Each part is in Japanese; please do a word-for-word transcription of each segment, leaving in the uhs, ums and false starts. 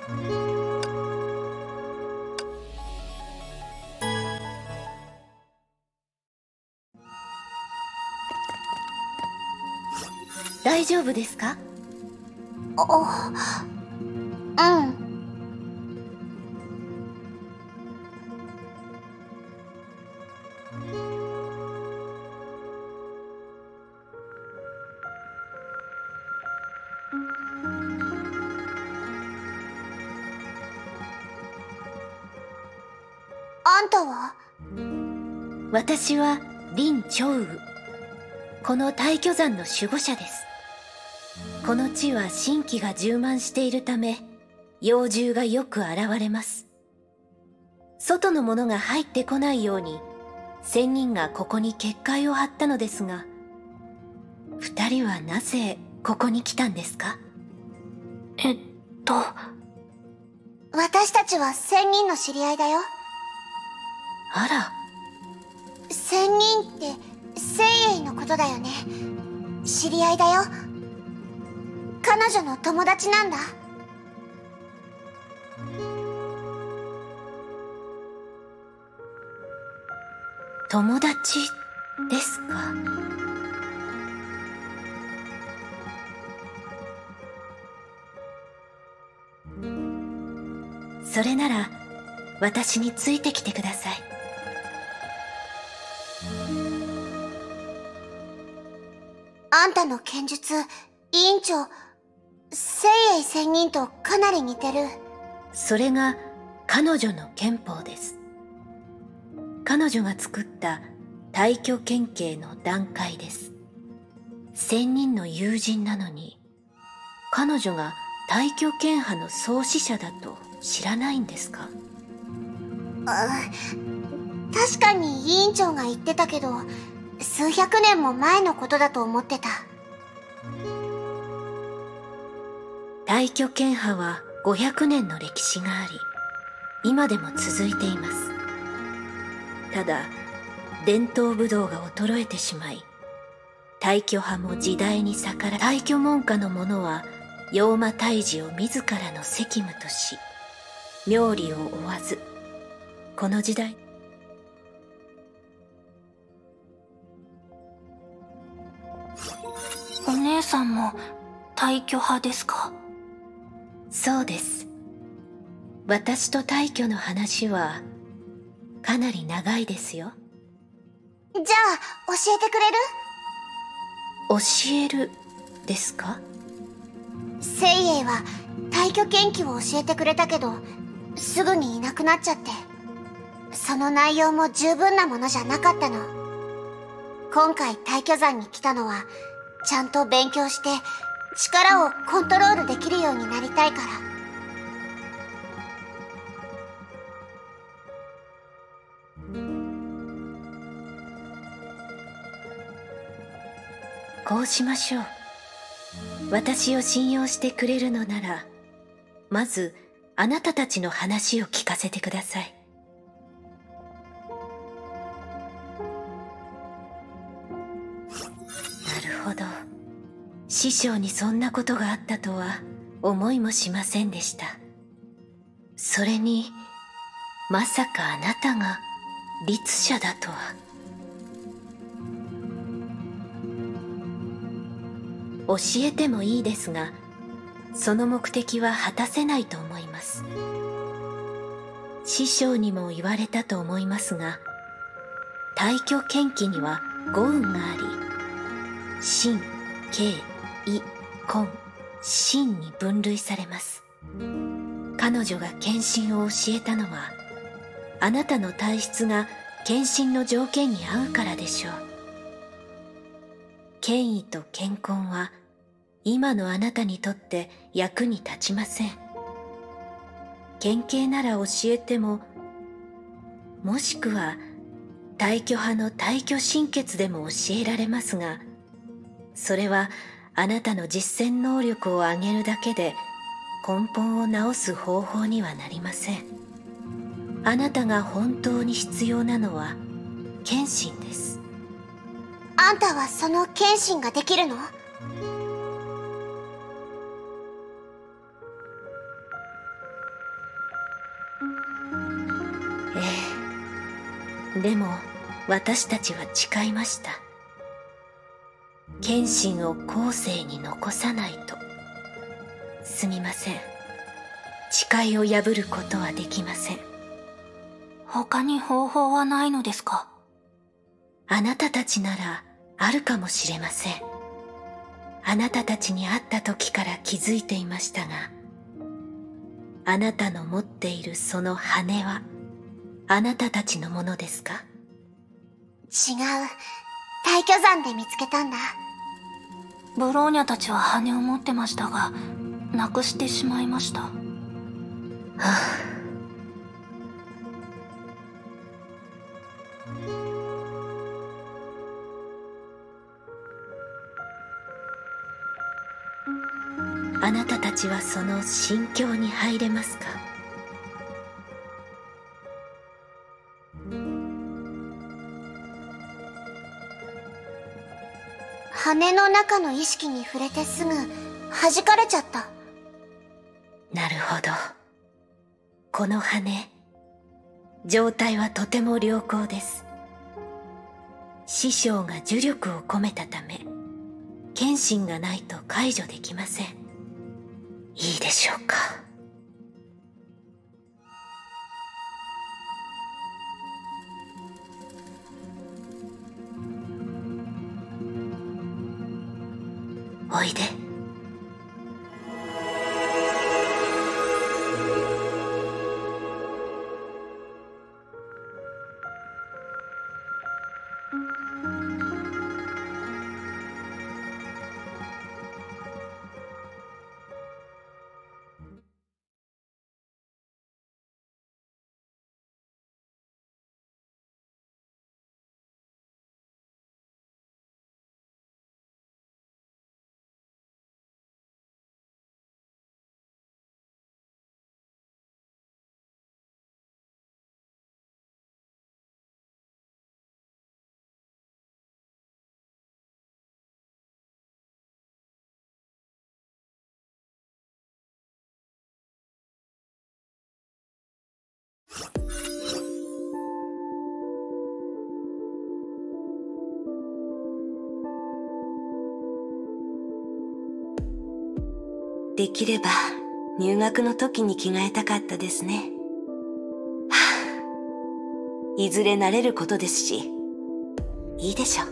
大丈夫ですか？ お、うん。あんたは？ 私は林長雨。この大巨山の守護者です。この地は神気が充満しているため、妖獣がよく現れます。外の者が入ってこないように、仙人がここに結界を張ったのですが、二人はなぜここに来たんですか？ えっと、 私たちは仙人の知り合いだよ。 あら。 仙人って聖英のことだよね。知り合いだよ。彼女の友達なんだ。 友達ですか？それなら私についてきてください。 あんたの剣術、委員長、聖英仙人とかなり似てる。 それが彼女の剣法です。彼女が作った大巨剣形の段階です。仙人の友人なのに、彼女が大巨剣派の創始者だと知らないんですか？ あ、確かに委員長が言ってたけど、数百年も前のことだと思ってた。 大巨剣派はごひゃくねんの歴史があり、今でも続いています。ただ、伝統武道が衰えてしまい、大巨派も時代に逆らい、大巨門下の者は妖魔退治を自らの責務とし、妙理を追わず、この時代、 お姉さんも大巨派ですか？ そうです。私と大巨の話はかなり長いですよ。 じゃあ教えてくれる？ 教えるですか？ 聖英は大巨研究を教えてくれたけど、すぐにいなくなっちゃって、その内容も十分なものじゃなかったの。今回大巨山に来たのは、ちゃんと勉強して力をコントロールできるようになりたいから。 こうしましょう。私を信用してくれるのなら、まずあなたたちの話を聞かせてください。なるほど。師匠にそんなことがあったとは思いもしませんでした。それに、まさかあなたが律者だとは。教えてもいいですが、その目的は果たせないと思います。師匠にも言われたと思いますが、大巨剣気には五運があり、心、景、意、根、心に分類されます。彼女が献身を教えたのは、あなたの体質が献身の条件に合うからでしょう。権威と健康は今のあなたにとって役に立ちません。剣形なら教えても、もしくは大巨派の大巨神血でも教えられますが、それはあなたの実践能力を上げるだけで根本を治す方法にはなりません。あなたが本当に必要なのは献身です。 あんたはその献身ができるの？ でも私たちは誓いました。謙信を後世に残さないと。すみません。誓いを破ることはできません。 他に方法はないのですか？ あなたたちならあるかもしれません。あなたたちに会った時から気づいていましたが、あなたの持っているその羽はあなたたちのものですか？ 違う。退去山で見つけたんだ。 ブローニャたちは羽を持ってましたが、なくしてしまいました。はあ、あなたたちはその心境に入れますか？ 羽の中の意識に触れてすぐ弾かれちゃった。 なるほど。この羽、状態はとても良好です。師匠が呪力を込めたため、謙信がないと解除できません。いいでしょうか。おいで。 できれば入学の時に着替えたかったですね。はあ、いずれ慣れることですし、いいでしょう。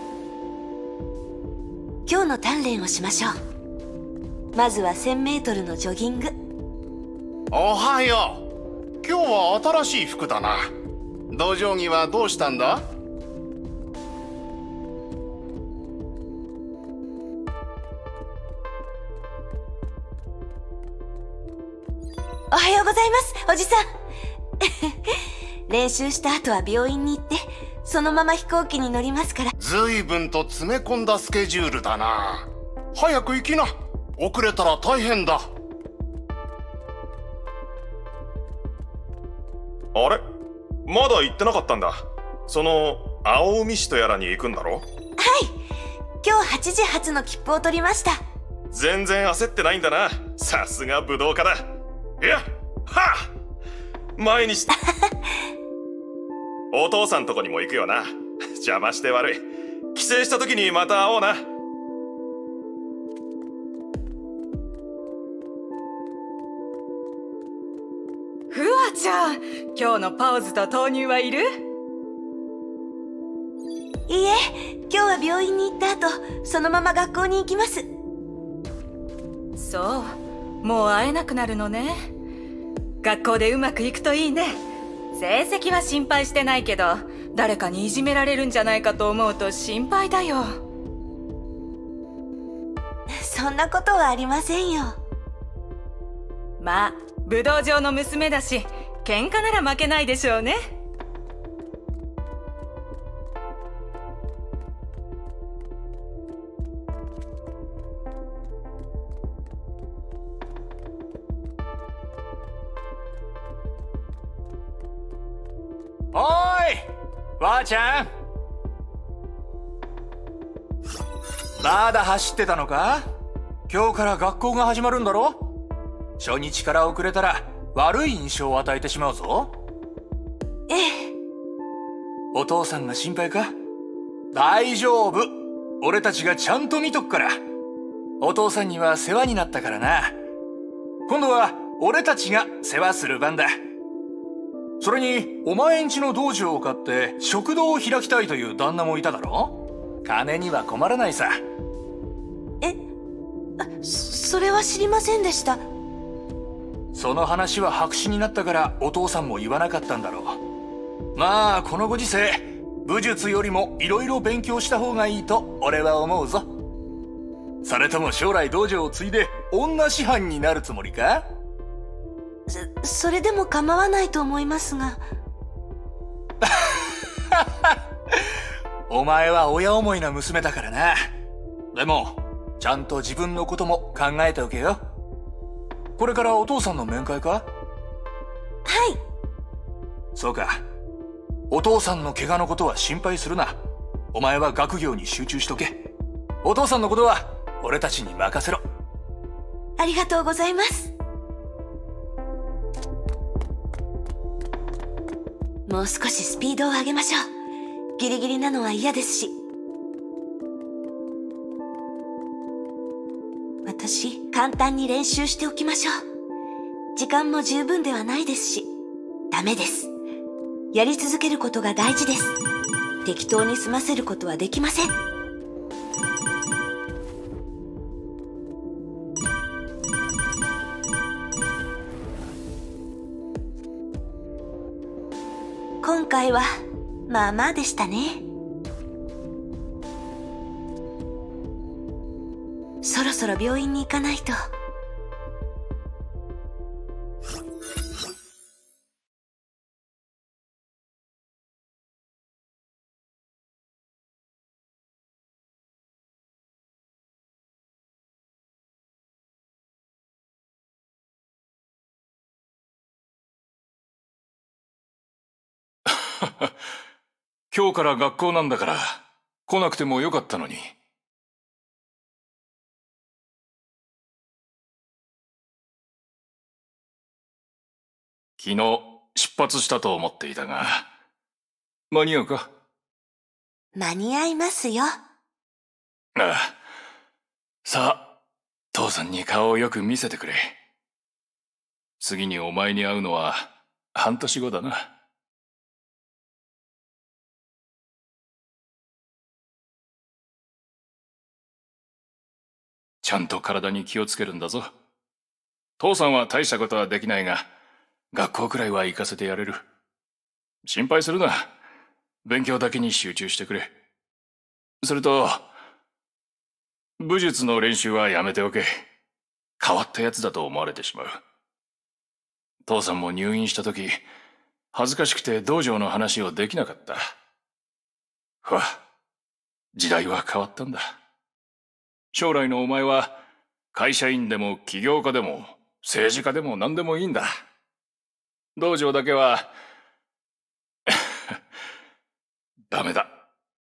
今日の鍛錬をしましょう。まずはせんメートルのジョギング。 おはよう。今日は新しい服だな。道場着はどうしたんだ？ おはようございます、おじさん。練習した後は病院に行って、そのまま飛行機に乗りますから。 随分と詰め込んだスケジュールだな。早く行きな。遅れたら大変だ。 あれ？まだ行ってなかったんだ。その、青海市とやらに行くんだろ？ はい。今日はちじ発の切符を取りました。 全然焦ってないんだな。さすが武道家だ。いや、はあ、前にしお父さんとこにも行くよな。邪魔して悪い。帰省した時にまた会おうな。 フワちゃん、今日のパオズと豆乳はいる？ いいえ、今日は病院に行った後、そのまま学校に行きます。 そう、もう会えなくなるのね。学校でうまくいくといいね。成績は心配してないけど、誰かにいじめられるんじゃないかと思うと心配だよ。 そんなことはありませんよ。 まあ、武道場の娘だし、喧嘩なら負けないでしょうね。 おーい、わーちゃん。まだ走ってたのか？今日から学校が始まるんだろ？初日から遅れたら悪い印象を与えてしまうぞ。 ええ。 お父さんが心配か？大丈夫。俺たちがちゃんと見とくから。お父さんには世話になったからな。今度は俺たちが世話する番だ。それにお前んちの道場を買って食堂を開きたいという旦那もいただろ？金には困らないさ。 え、それは知りませんでした。 その話は白紙になったからお父さんも言わなかったんだろう。まあこのご時世、武術よりもいろいろ勉強した方がいいと俺は思うぞ。それとも将来道場を継いで女師範になるつもりか？ そ、それでも構わないと思いますが。 お前は親思いな娘だからな。でもちゃんと自分のことも考えておけよ。これからお父さんの面会か？ はい。 そうか。お父さんの怪我のことは心配するな。お前は学業に集中しとけ。お父さんのことは俺たちに任せろ。 ありがとうございます。もう少しスピードを上げましょう。ギリギリなのは嫌ですし。私、簡単に練習しておきましょう。時間も十分ではないですし。ダメです。やり続けることが大事です。適当に済ませることはできません。今回はまあまあでしたね。そろそろ病院に行かないと。 今日から学校なんだから来なくてもよかったのに。昨日出発したと思っていたが、間に合うか？ 間に合いますよ。 ああ。さあ、父さんに顔をよく見せてくれ。次にお前に会うのは半年後だな。ちゃんと体に気をつけるんだぞ。父さんは大したことはできないが、学校くらいは行かせてやれる。心配するな。勉強だけに集中してくれ。それと、武術の練習はやめておけ。変わったやつだと思われてしまう。父さんも入院した時、恥ずかしくて道場の話をできなかった。ふわ、時代は変わったんだ。将来のお前は会社員でも起業家でも政治家でも何でもいいんだ。道場だけはダメだ。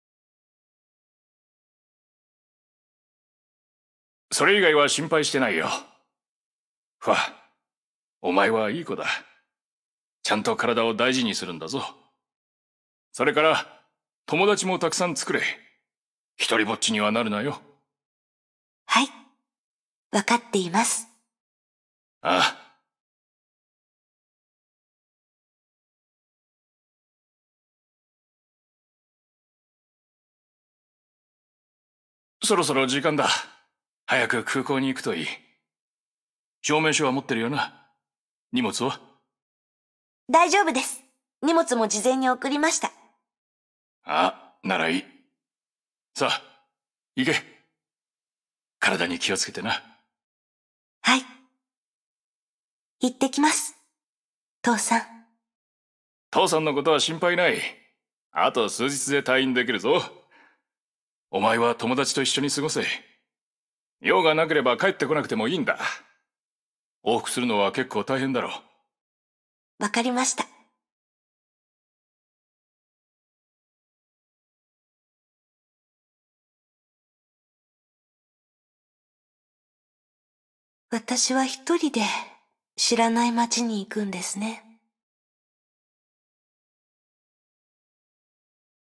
それ以外は心配してないよ。ふわ、お前はいい子だ。ちゃんと体を大事にするんだぞ。それから友達もたくさん作れ。一人ぼっちにはなるなよ。 はい。わかっています。 ああ。そろそろ時間だ。早く空港に行くといい。証明書は持ってるよな。荷物は？ 大丈夫です。荷物も事前に送りました。 あ、ならいい。さあ、行け。体に気をつけてな。 はい。行ってきます。父さん。 父さんのことは心配ない。あと数日で退院できるぞ。お前は友達と一緒に過ごせ。用がなければ帰ってこなくてもいいんだ。往復するのは結構大変だろう。 わかりました。私は一人で知らない町に行くんですね。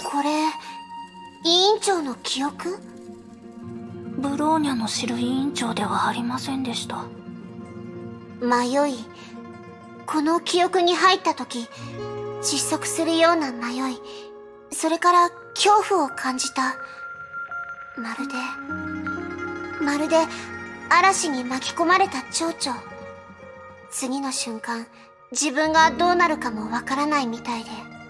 これ、委員長の記憶？ ブローニャの知る委員長ではありませんでした。 迷い、この記憶に入った時、窒息するような迷い、それから恐怖を感じた。まるで、まるで嵐に巻き込まれた蝶々。次の瞬間、自分がどうなるかもわからないみたいで。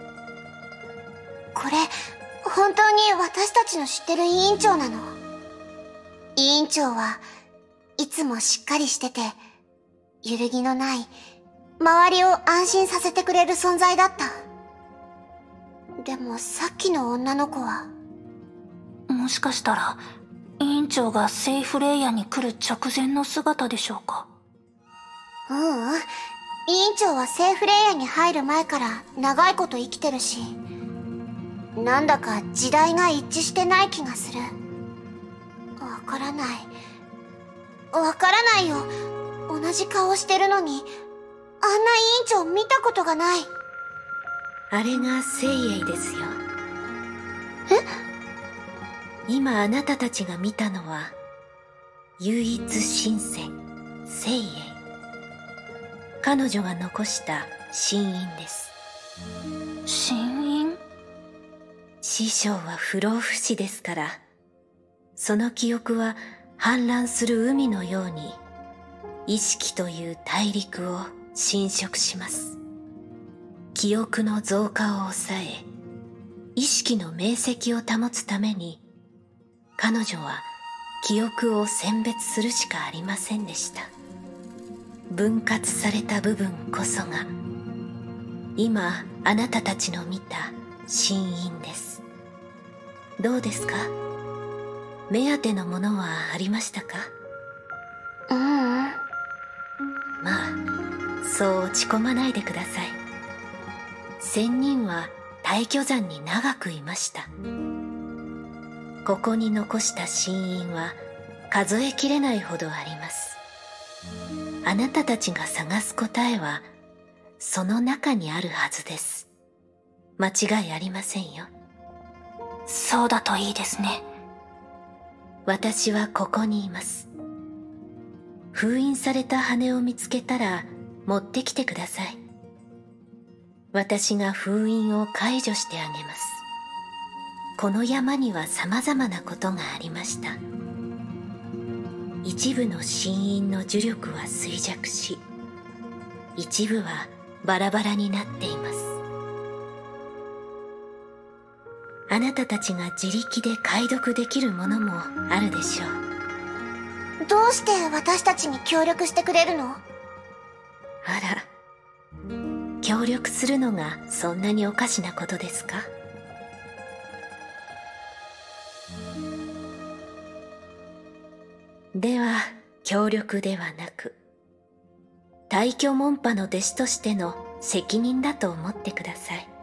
これ、本当に私たちの知ってる委員長なの？委員長はいつもしっかりしてて、揺るぎのない、周りを安心させてくれる存在だった。でもさっきの女の子は、 もしかしたら委員長がセイフレイヤに来る直前の姿でしょうか。 ううん、委員長はセイフレイヤに入る前から長いこと生きてるし、なんだか時代が一致してない気がする。わからない。わからないよ。同じ顔してるのに、あんな委員長見たことがない。 あれがセイエイですよ。 え？ 今あなたたちが見たのは、唯一神仙、セイエイ。彼女が残した神印です。 神印？ 師匠は不老不死ですから、その記憶は氾濫する海のように、意識という大陸を侵食します。記憶の増加を抑え、意識の明晰を保つために、彼女は記憶を選別するしかありませんでした。分割された部分こそが、今あなたたちの見た神印です。どうですか？目当てのものはありましたか？ ううん。 まあ、そう落ち込まないでください。仙人は大巨山に長くいました。ここに残した神印は数えきれないほどあります。あなたたちが探す答えはその中にあるはずです。間違いありませんよ。 そうだといいですね。 私はここにいます。封印された羽を見つけたら持ってきてください。私が封印を解除してあげます。この山には様々なことがありました。一部の神印の呪力は衰弱し、一部はバラバラになっています。あなたたちが自力で解読できるものもあるでしょう。 どうして私たちに協力してくれるの？ あら、協力するのがそんなにおかしなことですか？では、協力ではなく、大巨門派の弟子としての責任だと思ってください。